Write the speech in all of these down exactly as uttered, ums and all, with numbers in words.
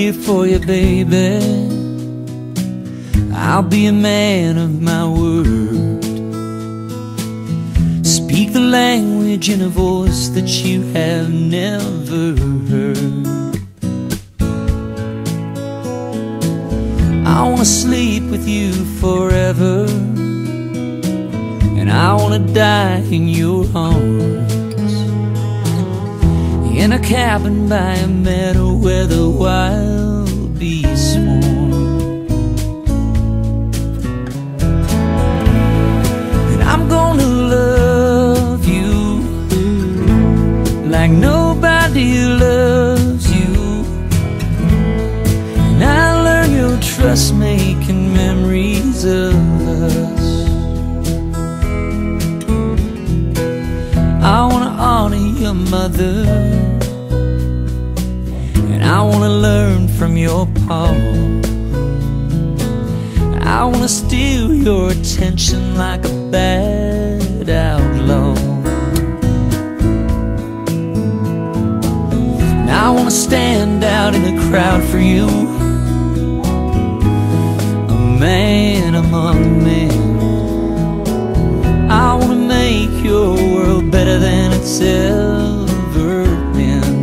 here for you, baby. I'll be a man of my word. Speak the language in a voice that you have never heard. I wanna sleep with you forever, and I wanna die in your arms, in a cabin by a meadow where the wild bees swarm. And I'm gonna love you like nobody loves you, and I learn your trust making memories of us. I wanna honor your mother, and I wanna learn from your pa. I wanna steal your attention like a bad outlaw. And I wanna stand out in the crowd for you, a man among men. I wanna make your world better than it's ever been.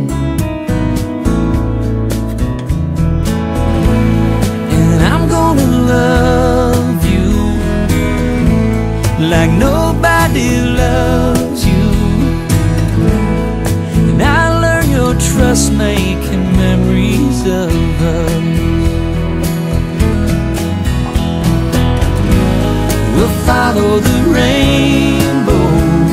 And I'm gonna love you like nobody loves you, and I learn your trust making memories of us. We'll follow the rainbow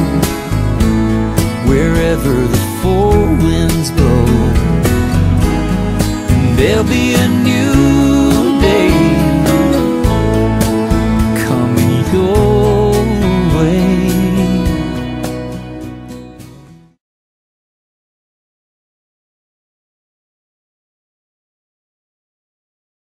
wherever the four winds blow, and there'll be a new